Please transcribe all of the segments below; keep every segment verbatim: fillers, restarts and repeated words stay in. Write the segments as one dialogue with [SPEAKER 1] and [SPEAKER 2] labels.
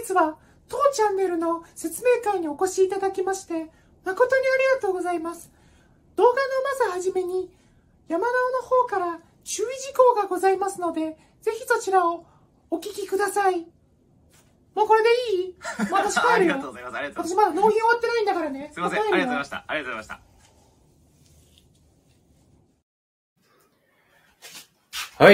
[SPEAKER 1] 日は当チャンネルの説明会にお越しいただきまして誠にありがとうございます。動画のまずはじめに山直の方から注意事項がございますので、ぜひそちらをお聞きください。もうこれでいい？もう私帰るよ。
[SPEAKER 2] ありがとうございます。ありがとうございます。
[SPEAKER 1] 私まだ納品終わってないんだからね。
[SPEAKER 2] すいません。ありがとうございました。ありがとうございました。はい、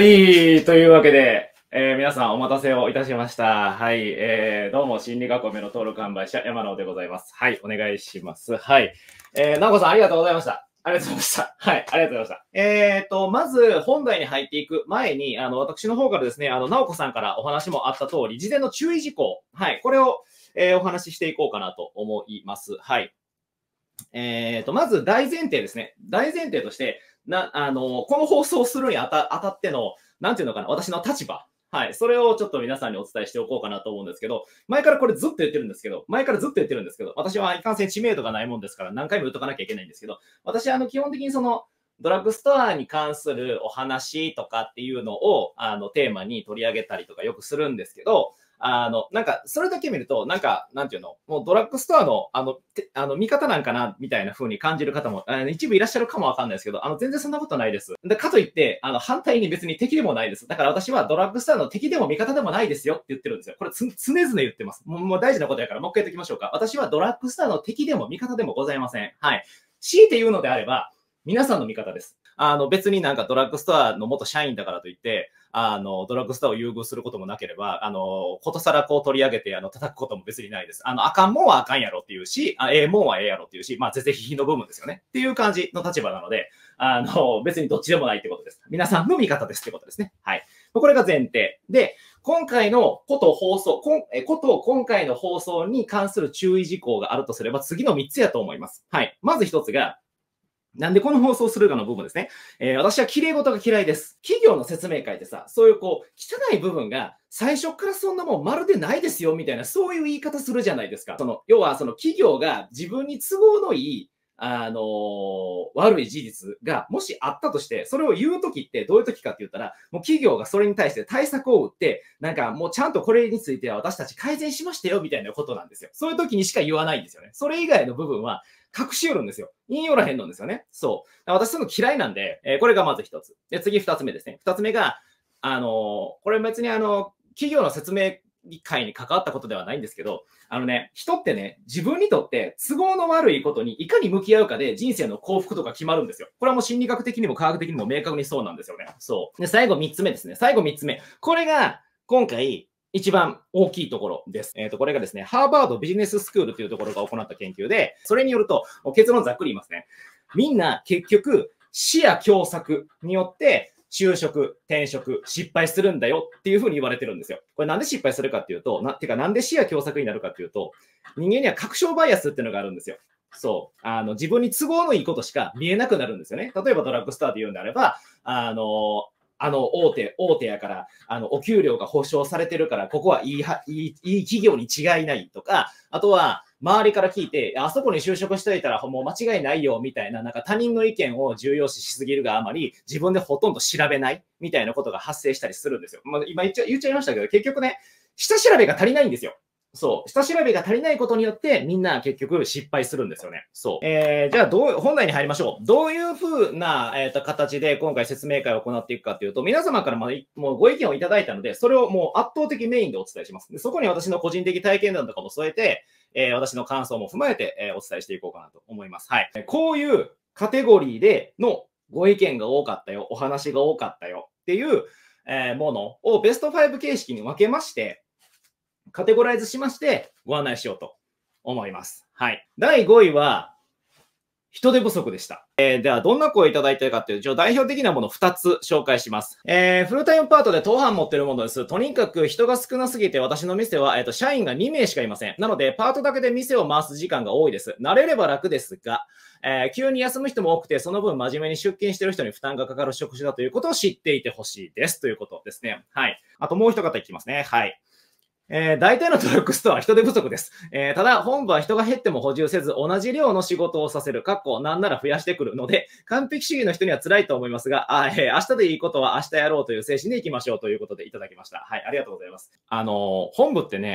[SPEAKER 2] というわけで、えー、皆さんお待たせをいたしました。はい、えー、どうも心理学校目の登録販売者山野でございます。はい、お願いします。はい、えー、なおこさんありがとうございました。ありがとうございました。はい、ありがとうございました。えーと、まず本題に入っていく前に、あの、私の方からですね、あの、なおこさんからお話もあった通り、事前の注意事項、はい、これを、えー、お話ししていこうかなと思います。はい。えーと、まず大前提ですね。大前提として、な、あの、この放送をするにあた、あたっての、なんていうのかな、私の立場。はい。それをちょっと皆さんにお伝えしておこうかなと思うんですけど、前からこれずっと言ってるんですけど、前からずっと言ってるんですけど、私はいかんせん知名度がないもんですから何回も言っとかなきゃいけないんですけど、私はあの基本的にその、ドラッグストアに関するお話とかっていうのを、あの、テーマに取り上げたりとかよくするんですけど、あの、なんか、それだけ見ると、なんか、なんていうの、もうドラッグストアの、あの、あの、見方なんかな、みたいな風に感じる方も、あの一部いらっしゃるかもわかんないですけど、あの、全然そんなことないです。で、かといって、あの、反対に別に敵でもないです。だから私はドラッグストアの敵でも味方でもないですよって言ってるんですよ。これつ、常々言ってます。もう、もう大事なことやから、もう一回言っておきましょうか。私はドラッグストアの敵でも味方でもございません。はい。強いて言うのであれば、皆さんの味方です。あの、別になんかドラッグストアの元社員だからといって、あの、ドラッグストアを優遇することもなければ、あの、ことさらこう取り上げて、あの、叩くことも別にないです。あの、あかんもんはあかんやろっていうし、あええもんはええやろっていうし、まあ、全然非々の部分ですよね。っていう感じの立場なので、あの、別にどっちでもないってことです。皆さんの味方ですってことですね。はい。これが前提。で、今回のこと放送、こんえこと今回の放送に関する注意事項があるとすれば、次のみっつやと思います。はい。まずひとつが、なんでこの放送するかの部分ですね。えー、私は綺麗事が嫌いです。企業の説明会ってさ、そういうこう、汚い部分が最初からそんなもんまるでないですよ、みたいな、そういう言い方するじゃないですか。その、要はその企業が自分に都合のいい、あのー、悪い事実がもしあったとして、それを言うときってどういうときかって言ったら、もう企業がそれに対して対策を打って、なんかもうちゃんとこれについては私たち改善しましたよ、みたいなことなんですよ。そういうときにしか言わないんですよね。それ以外の部分は、隠し寄るんですよ。言い寄らへんのですよね。そう。私そういうの嫌いなんで、えー、これがまず一つ。で、次二つ目ですね。二つ目が、あのー、これ別にあの、企業の説明会に関わったことではないんですけど、あのね、人ってね、自分にとって都合の悪いことにいかに向き合うかで人生の幸福とか決まるんですよ。これはもう心理学的にも科学的にも明確にそうなんですよね。そう。で、最後三つ目ですね。最後三つ目。これが今回、一番大きいところです。えっと、これがですね、ハーバードビジネススクールというところが行った研究で、それによると、結論ざっくり言いますね。みんな結局、視野狭窄によって、就職、転職、失敗するんだよっていうふうに言われてるんですよ。これなんで失敗するかっていうと、な、てかなんで視野狭窄になるかっていうと、人間には確証バイアスっていうのがあるんですよ。そう。あの、自分に都合のいいことしか見えなくなるんですよね。例えばドラッグストアで言うんであれば、あの、あの、大手、大手やから、あの、お給料が保証されてるから、ここはいいは、いい、いい企業に違いないとか、あとは、周りから聞いて、あそこに就職していたらもう間違いないよ、みたいな、なんか他人の意見を重要視しすぎるがあまり、自分でほとんど調べない、みたいなことが発生したりするんですよ。まあ、今言っちゃ、言っちゃいましたけど、結局ね、下調べが足りないんですよ。そう。下調べが足りないことによって、みんな結局失敗するんですよね。そう。えー、じゃあ、どう、本題に入りましょう。どういうふうな、えっと、形で今回説明会を行っていくかというと、皆様からももうご意見をいただいたので、それをもう圧倒的メインでお伝えします。でそこに私の個人的体験談とかも添えて、えー、私の感想も踏まえて、えー、お伝えしていこうかなと思います。はい。こういうカテゴリーでのご意見が多かったよ、お話が多かったよっていう、えー、ものをベストご形式に分けまして、カテゴライズしましてご案内しようと思います。はい。だいごいは、人手不足でした。えー、では、どんな声をいただいているかというと、代表的なものをふたつ紹介します。えー、フルタイムパートで当班持っているものです。とにかく人が少なすぎて、私の店は、えっと、社員がにめいしかいません。なので、パートだけで店を回す時間が多いです。慣れれば楽ですが、えー、急に休む人も多くて、その分真面目に出勤している人に負担がかかる職種だということを知っていてほしいです。ということですね。はい。あともう一方いきますね。はい。えー、大体のドラッグストアは人手不足です。えー、ただ、本部は人が減っても補充せず、同じ量の仕事をさせる、かっこなんなら増やしてくるので、完璧主義の人には辛いと思いますが、あえー、明日でいいことは明日やろうという精神でいきましょうということでいただきました。はい、ありがとうございます。あのー、本部ってね、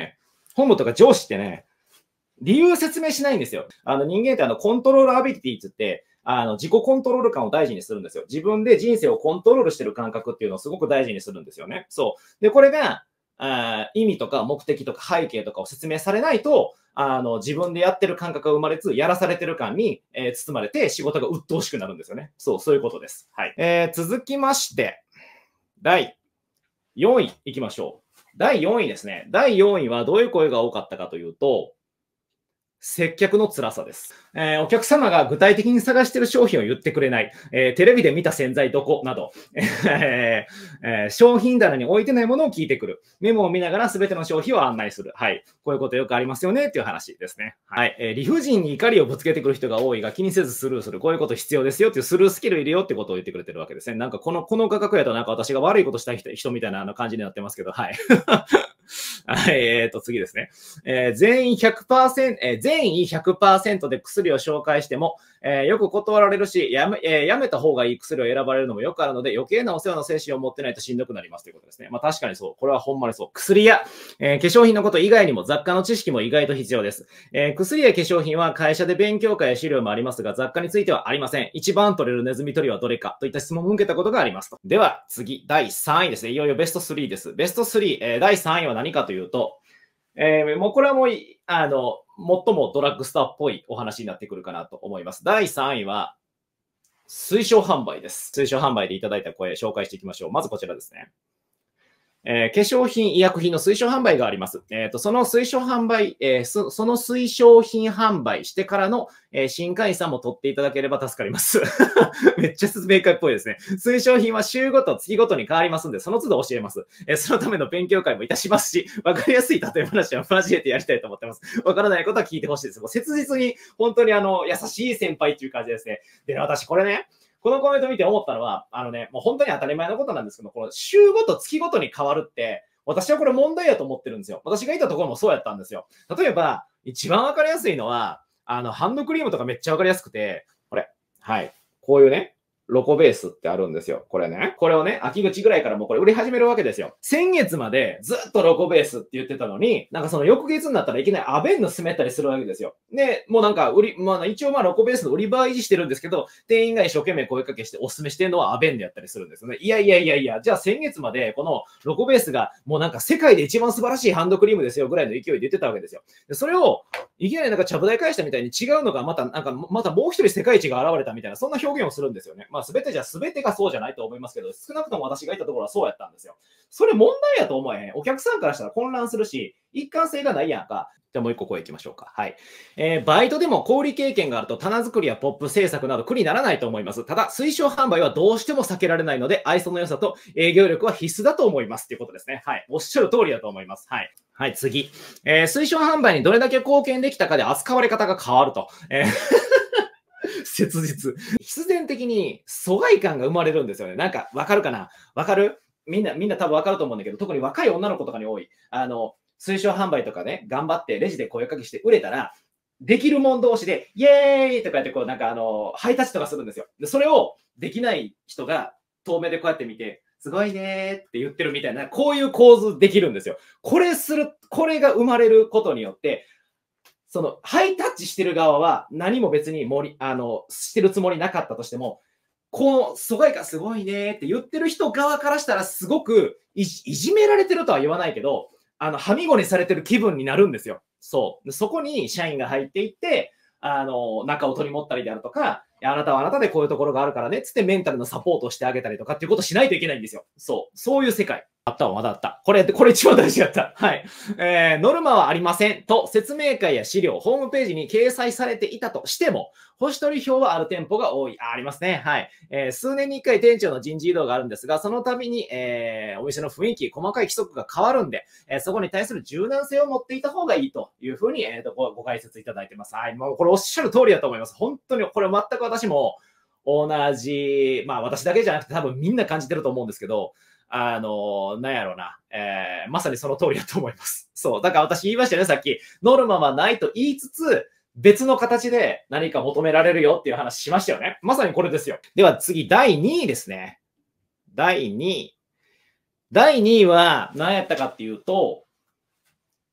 [SPEAKER 2] 本部とか上司ってね、理由説明しないんですよ。あの人間ってあのコントロールアビリティって言って、あの自己コントロール感を大事にするんですよ。自分で人生をコントロールしてる感覚っていうのをすごく大事にするんですよね。そう。で、これが、あ意味とか目的とか背景とかを説明されないと、あの自分でやってる感覚が生まれず、やらされてる感に、えー、包まれて仕事が鬱陶しくなるんですよね。そう、そういうことです。はい。えー、続きまして、だいよんいいきましょう。だいよんいですね。だいよんいはどういう声が多かったかというと、接客の辛さです、えー。お客様が具体的に探している商品を言ってくれない、えー、テレビで見た洗剤どこなど、えーえー、商品棚に置いてないものを聞いてくる。メモを見ながら全ての商品を案内する。はい。こういうことよくありますよねっていう話ですね。はい。えー、理不尽に怒りをぶつけてくる人が多いが気にせずスルーする。こういうこと必要ですよっていうスルースキルいるよってことを言ってくれてるわけですね。なんかこの、この価格やとなんか私が悪いことした人、人みたいな感じになってますけど、はい。はい、えーと、次ですね。えー、全員ひゃくパーセント、えー、全員ひゃくパーセントで薬を紹介しても、えー、よく断られるし、やめ、えー、やめた方がいい薬を選ばれるのもよくあるので、余計なお世話の精神を持ってないとしんどくなりますということですね。まあ確かにそう。これはほんまにそう。薬や、えー、化粧品のこと以外にも雑貨の知識も意外と必要です。えー、薬や化粧品は会社で勉強会や資料もありますが、雑貨についてはありません。一番取れるネズミ取りはどれかといった質問を受けたことがありますと。では、次、だいさんいですね。いよいよベストスリーです。ベストスリー、えー、だいさんいは何かというと、えー、もうこれはもう、あの、最もドラッグストアっぽいお話になってくるかなと思います。だいさんいは、推奨販売です。推奨販売でいただいた声、紹介していきましょう。まずこちらですね。えー、化粧品、医薬品の推奨販売があります。えーと、その推奨販売、えーそ、その推奨品販売してからの、えー、新会員さんも取っていただければ助かります。めっちゃ説明会っぽいですね。推奨品は週ごと、月ごとに変わりますんで、その都度教えます。えー、そのための勉強会もいたしますし、わかりやすい例え話は交えてやりたいと思ってます。わからないことは聞いてほしいです。もう切実に、本当にあの、優しい先輩っていう感じですね。で、私これね、このコメント見て思ったのは、あのね、もう本当に当たり前のことなんですけど、この週ごと月ごとに変わるって、私はこれ問題やと思ってるんですよ。私がいたところもそうやったんですよ。例えば、一番わかりやすいのは、あの、ハンドクリームとかめっちゃわかりやすくて、これ。はい。こういうね、ロコベースってあるんですよ。これね。これをね、秋口ぐらいからもうこれ売り始めるわけですよ。先月までずっとロコベースって言ってたのに、なんかその翌月になったらいきなりアベンの進めたりするわけですよ。で、もうなんか売り、まあ一応まあロコベースの売り場は維持してるんですけど、店員が一生懸命声かけしてお勧めしてるのはアベンでやったりするんですよね。いやいやいやいや、じゃあ先月までこのロコベースがもうなんか世界で一番素晴らしいハンドクリームですよぐらいの勢いで言ってたわけですよ。でそれをいきなりなんかちゃぶ台返したみたいに違うのがまたなんかまたもう一人世界一が現れたみたいなそんな表現をするんですよね。まあ全てじゃ全てがそうじゃないと思いますけど、少なくとも私がいたところはそうやったんですよ。それ問題やと思えへん。お客さんからしたら混乱するし、一貫性がないやんか。じゃあもう一個声いきましょうか。はい。えー、バイトでも小売経験があると棚作りやポップ制作など苦にならないと思います。ただ、推奨販売はどうしても避けられないので、愛想の良さと営業力は必須だと思います。ということですね。はい。おっしゃる通りだと思います。はい。はい、次。えー、推奨販売にどれだけ貢献できたかで扱われ方が変わると。えー切実。必然的に疎外感が生まれるんですよね。なんか、わかるかなわかるみんな、みんな多分わかると思うんだけど、特に若い女の子とかに多い。あの、推奨販売とかね、頑張ってレジで声かけして売れたら、できるもん同士で、イエーイとか言って、こう、なんかあの、ハイタッチとかするんですよ。で、それをできない人が遠目でこうやって見て、すごいねーって言ってるみたいな、こういう構図できるんですよ。これする、これが生まれることによって、その、ハイタッチしてる側は何も別に盛り、あの、してるつもりなかったとしても、この疎外感すごいねって言ってる人側からしたらすごくいじめられてるとは言わないけど、あの、はみごにされてる気分になるんですよ。そう。そこに社員が入っていって、あの、中を取り持ったりであるとか、あなたはあなたでこういうところがあるからね、つってメンタルのサポートをしてあげたりとかっていうことをしないといけないんですよ。そう。そういう世界。あったわ、まだあった。これ、これ一番大事だった。はい。えー、ノルマはありませんと説明会や資料、ホームページに掲載されていたとしても、星取り表はある店舗が多い。あ、ありますね。はい。えー、数年に一回店長の人事異動があるんですが、その度に、えー、お店の雰囲気、細かい規則が変わるんで、えー、そこに対する柔軟性を持っていた方がいいというふうに、えーと、ご、ご解説いただいてます。はい。もうこれおっしゃる通りだと思います。本当に、これ全く私も同じ、まあ私だけじゃなくて多分みんな感じてると思うんですけど、あの、なんやろうな、えー、まさにその通りだと思います。そう。だから私言いましたよね、さっき。ノルマはないと言いつつ、別の形で何か求められるよっていう話しましたよね。まさにこれですよ。では次、だいにいですね。だいにい。だいにいは何やったかっていうと、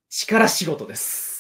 [SPEAKER 2] 力仕事です。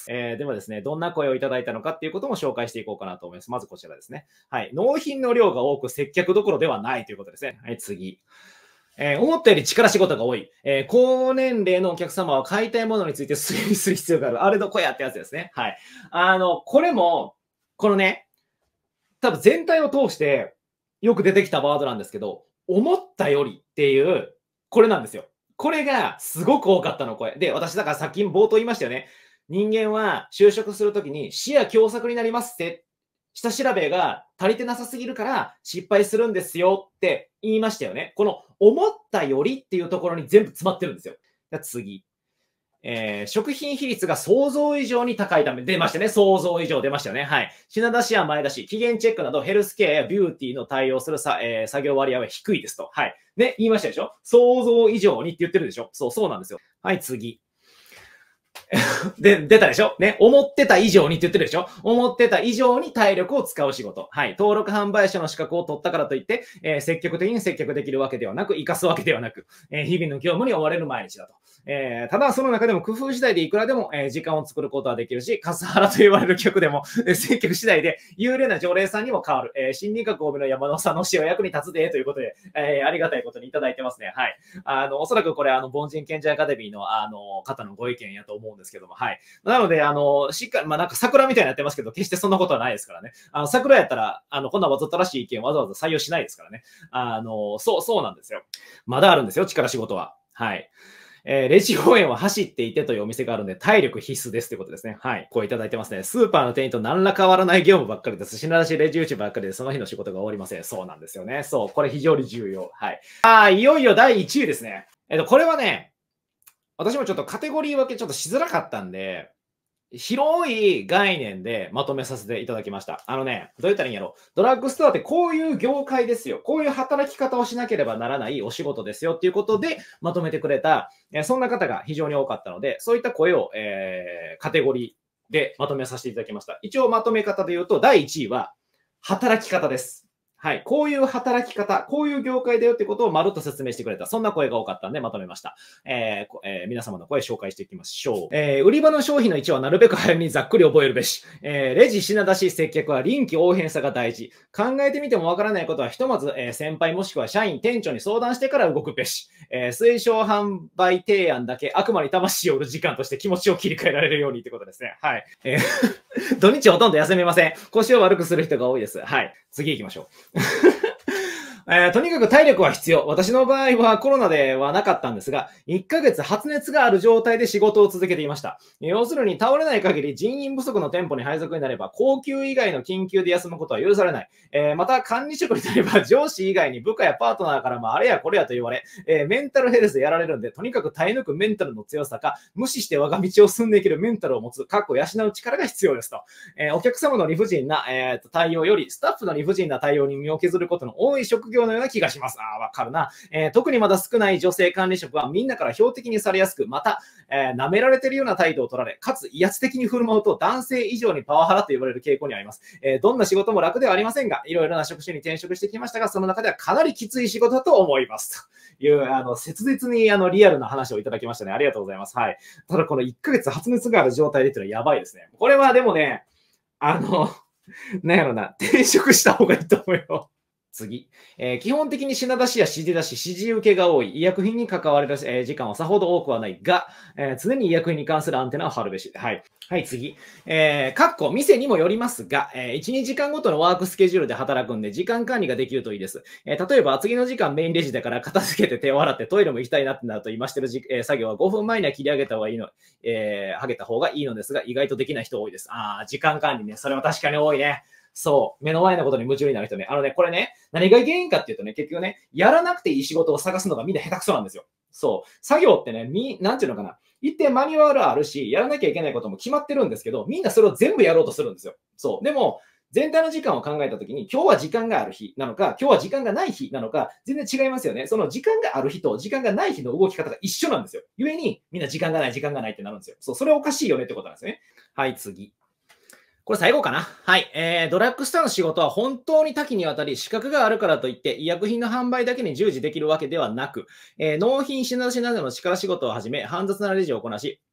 [SPEAKER 2] えー、ではですね、どんな声をいただいたのかっていうことも紹介していこうかなと思います。まずこちらですね。はい。納品の量が多く接客どころではないということですね。はい、次。えー、思ったより力仕事が多い。えー、高年齢のお客様は買いたいものについて推理する必要がある。あれどこやってやつですね。はい。あの、これも、このね、多分全体を通してよく出てきたワードなんですけど、思ったよりっていう、これなんですよ。これがすごく多かったの、声。で、私だからさっき冒頭言いましたよね。人間は就職するときに視野狭窄になりますって、下調べが足りてなさすぎるから失敗するんですよって言いましたよね。この思ったよりっていうところに全部詰まってるんですよ。じゃあ次。えー、食品比率が想像以上に高いため、出ましたね。想像以上出ましたよね。はい。品出しや前出し、期限チェックなどヘルスケアやビューティーの対応するさ、えー、作業割合は低いですと。はい。ね、言いましたでしょ？想像以上にって言ってるでしょ？そう、そうなんですよ。はい、次。で、出たでしょね。思ってた以上にって言ってるでしょ思ってた以上に体力を使う仕事。はい。登録販売者の資格を取ったからといって、えー、積極的に接客できるわけではなく、活かすわけではなく、えー、日々の業務に追われる毎日だと。えー、ただ、その中でも工夫次第でいくらでも、えー、時間を作ることはできるし、カスハラと言われる客でも、えー、接客次第で有例な常連さんにも変わる。えー、心理学多めの山野さんの使用役に立つで、ということで、えー、ありがたいことにいただいてますね。はい。あの、おそらくこれ、あの、凡人賢者アカデミーの、あの、方のご意見やと思うんですけども、はい。なので、あの、しっかり、まあ、なんか桜みたいになってますけど、決してそんなことはないですからね。あの、桜やったら、あの、こんなわざとらしい意見わざわざ採用しないですからね。あの、そう、そうなんですよ。まだあるんですよ、力仕事は。はい。えー、レジ応援は走っていてというお店があるので、体力必須ですということですね。はい。こういただいてますね。スーパーの店員と何ら変わらない業務ばっかりです。品出しレジ打ちばっかりで、その日の仕事が終わりません。そうなんですよね。そう。これ非常に重要。はい。ああ、いよいよだいいちいですね。えっと、これはね、私もちょっとカテゴリー分けちょっとしづらかったんで、広い概念でまとめさせていただきました。あのね、どう言ったらいいんやろ。ドラッグストアってこういう業界ですよ。こういう働き方をしなければならないお仕事ですよっていうことでまとめてくれた、えー、そんな方が非常に多かったので、そういった声を、えー、カテゴリーでまとめさせていただきました。一応まとめ方で言うと、だいいちいは働き方です。はい。こういう働き方、こういう業界だよってことをまるっと説明してくれた。そんな声が多かったんでまとめました。えーえー、皆様の声紹介していきましょう。えー、売り場の商品の位置はなるべく早めにざっくり覚えるべし。えー、レジ、品出し、接客は臨機応変さが大事。考えてみてもわからないことはひとまず、えー、先輩もしくは社員、店長に相談してから動くべし。えー、推奨販売提案だけ悪魔に魂を売る時間として気持ちを切り替えられるようにってことですね。はい。えー、土日ほとんど休めません。腰を悪くする人が多いです。はい。次行きましょう。えー、とにかく体力は必要。私の場合はコロナではなかったんですが、いっかげつ発熱がある状態で仕事を続けていました。要するに倒れない限り人員不足の店舗に配属になれば、高級以外の緊急で休むことは許されない。えー、また管理職になれば上司以外に部下やパートナーからもあれやこれやと言われ、えー、メンタルヘルスでやられるんで、とにかく耐え抜くメンタルの強さか、無視して我が道を進んでいけるメンタルを持つ、かっこ養う力が必要ですと。えー、お客様の理不尽な、えー、対応より、スタッフの理不尽な対応に身を削ることの多い職業のような気がします。ああ、わかるな、えー。特にまだ少ない女性管理職はみんなから標的にされやすく、また、えー、舐められているような態度を取られ、かつ威圧的に振る舞うと男性以上にパワハラと言われる傾向にあります。えー、どんな仕事も楽ではありませんが、いろいろな職種に転職してきましたが、その中ではかなりきつい仕事だと思います。という、あの、切実にあのリアルな話をいただきましたね。ありがとうございます。はい。ただこのいっかげつ発熱がある状態でっていうのはやばいですね。これはでもね、あの、なんやろな、転職した方がいいと思うよ。次、えー、基本的に品出しや指示出し、指示受けが多い。医薬品に関われる、えー、時間はさほど多くはないが、えー、常に医薬品に関するアンテナを張るべし。はい。はい、次。えー、かっこ、店にもよりますが、えー、いち、にじかんごとのワークスケジュールで働くんで、時間管理ができるといいです。えー、例えば、次の時間メインレジだから片付けて手を洗ってトイレも行きたいなってなると今してるじ、えー、作業はごふんまえには切り上げた方がいいの、えー、上げた方がいいのですが、意外とできない人多いです。あー、時間管理ね。それは確かに多いね。そう。目の前のことに夢中になる人ね。あのね、これね、何が原因かっていうとね、結局ね、やらなくていい仕事を探すのがみんな下手くそなんですよ。そう。作業ってね、み、なんていうのかな。一定マニュアルあるし、やらなきゃいけないことも決まってるんですけど、みんなそれを全部やろうとするんですよ。そう。でも、全体の時間を考えたときに、今日は時間がある日なのか、今日は時間がない日なのか、全然違いますよね。その時間がある日と時間がない日の動き方が一緒なんですよ。故に、みんな時間がない、時間がないってなるんですよ。そう、それおかしいよねってことなんですよね。はい、次。これ最後かな。はい。えー、ドラッグストアの仕事は本当に多岐にわたり、資格があるからといって、医薬品の販売だけに従事できるわけではなく、えー、納品品出しなどの力仕事をはじめ、煩雑なレジをこなし、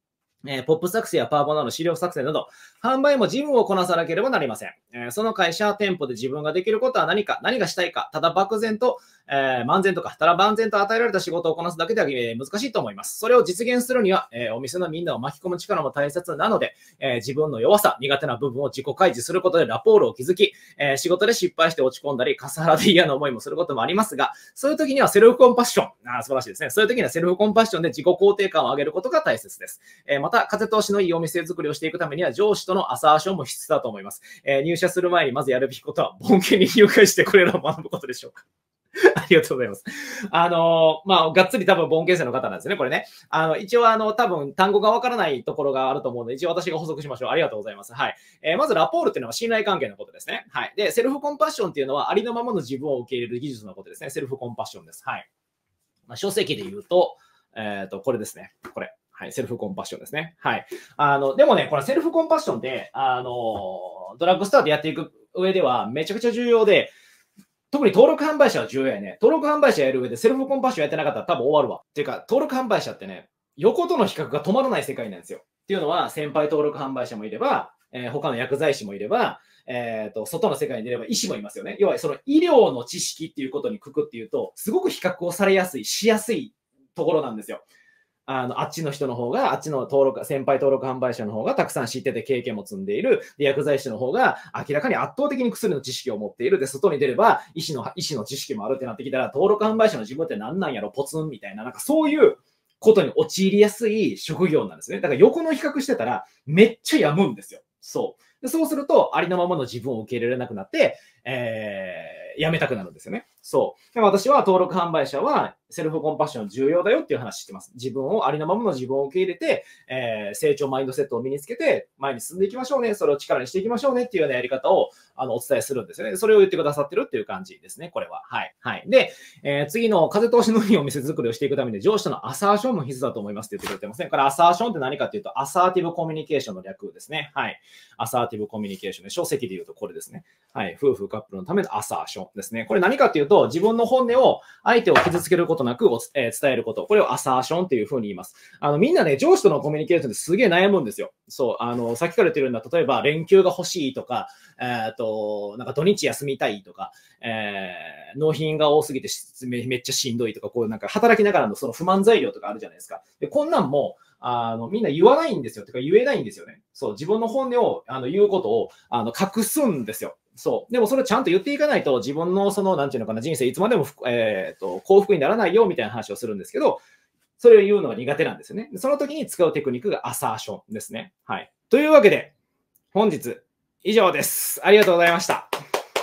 [SPEAKER 2] えー、ポップ作成やパワポなど資料作成など、販売も事務をこなさなければなりません。えー、その会社、店舗で自分ができることは何か、何がしたいか、ただ漠然と、えー、漫然とか、ただ万全と与えられた仕事をこなすだけでは、えー、難しいと思います。それを実現するには、えー、お店のみんなを巻き込む力も大切なので、えー、自分の弱さ、苦手な部分を自己開示することでラポールを築き、えー、仕事で失敗して落ち込んだり、カスハラで嫌な思いもすることもありますが、そういう時にはセルフコンパッション、あー素晴らしいですね。そういう時にはセルフコンパッションで自己肯定感を上げることが大切です。えー、また、風通しのいいお店作りをしていくためには、上司とのアサーションも必須だと思います。えー、入社する前にまずやるべきことは、本家に入会してこれらを学ぶことでしょうか。ありがとうございます。あのー、まあ、がっつり多分、本家生の方なんですね、これね。あの、一応、あの、多分、単語がわからないところがあると思うので、一応私が補足しましょう。ありがとうございます。はい。えー、まず、ラポールっていうのは信頼関係のことですね。はい。で、セルフコンパッションっていうのは、ありのままの自分を受け入れる技術のことですね。セルフコンパッションです。はい。まあ、書籍で言うと、えっと、これですね。これ。はい。セルフコンパッションですね。はい。あの、でもね、これセルフコンパッションって、あの、ドラッグストアでやっていく上ではめちゃくちゃ重要で、特に登録販売者は重要やね。登録販売者やる上でセルフコンパッションやってなかったら多分終わるわ。っていうか、登録販売者ってね、横との比較が止まらない世界なんですよ。っていうのは、先輩登録販売者もいれば、えー、他の薬剤師もいれば、えっと、外の世界に出れば医師もいますよね。要は、その医療の知識っていうことにくくっていうと、すごく比較をされやすい、しやすいところなんですよ。あの、あっちの人の方が、あっちの登録、先輩登録販売者の方がたくさん知ってて経験も積んでいる。で、薬剤師の方が明らかに圧倒的に薬の知識を持っている。で、外に出れば医師の、医師の知識もあるってなってきたら、登録販売者の自分って何なんやろ、ポツンみたいな、なんかそういうことに陥りやすい職業なんですね。だから横の比較してたら、めっちゃ病むんですよ。そう。でそうすると、ありのままの自分を受け入れられなくなって、えー、やめたくなるんですよね。そう。で私は登録販売者はセルフコンパッション重要だよっていう話してます。自分を、ありのままの自分を受け入れて、えー、成長マインドセットを身につけて、前に進んでいきましょうね。それを力にしていきましょうねっていうようなやり方を、あの、お伝えするんですよね。それを言ってくださってるっていう感じですね。これは。はい。はい。で、えー、次の風通しのいいお店作りをしていくために上司とのアサーションも必須だと思いますって言ってくれてますね。これアサーションって何かっていうと、アサーティブコミュニケーションの略ですね。はい。アサーティブコミュニケーションで、書籍で言うとこれですね。はい。夫婦カップルのためのアサーションですね。これ何かっていうと、自分の本音を相手を傷つけることなく、えー、伝えること。これをアサーションっていう風に言います。あの、みんなね、上司とのコミュニケーションですげえ悩むんですよ。そう。あの、さっきから言ってるんだ、例えば、連休が欲しいとか、えっと、なんか土日休みたいとか、えー、納品が多すぎてめめっちゃしんどいとか、こうなんか働きながらのその不満材料とかあるじゃないですか。で、こんなんも、あの、みんな言わないんですよ。てか言えないんですよね。そう、自分の本音を、あの、言うことを、あの、隠すんですよ。そう。でもそれをちゃんと言っていかないと、自分のその、なんていうのかな、人生いつまでも、えっと、幸福にならないよ、みたいな話をするんですけど、それを言うのが苦手なんですよね。その時に使うテクニックがアサーションですね。はい。というわけで、本日、以上です。ありがとうございました。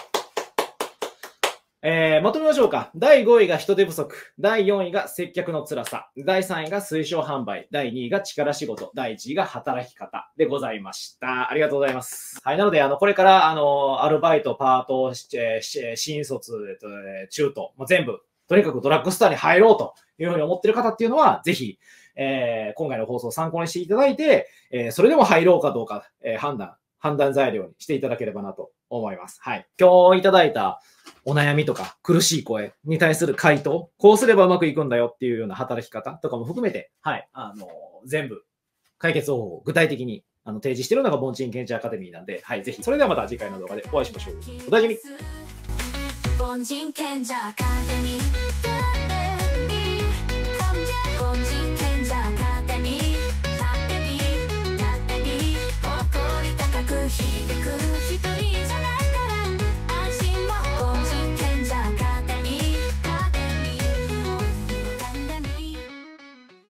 [SPEAKER 2] えー、まとめましょうか。だいごいが人手不足。だいよんいが接客の辛さ。だいさんいが推奨販売。だいにいが力仕事。だいいちいが働き方でございました。ありがとうございます。はい。なので、あの、これから、あの、アルバイト、パート、えー、新卒、えっと、中途、もう全部、とにかくドラッグストアに入ろうというふうに思っている方っていうのは、ぜひ、えー、今回の放送を参考にしていただいて、えー、それでも入ろうかどうか、えー、判断、判断材料にしていただければなと思います。はい。今日いただいたお悩みとか苦しい声に対する回答、こうすればうまくいくんだよっていうような働き方とかも含めて、はい。あの、全部解決方法を具体的にあの提示しているのがボンチンケンチアカデミーなんで、はい。ぜひ、それではまた次回の動画でお会いしましょう。お大事に。凡人賢者アカデミー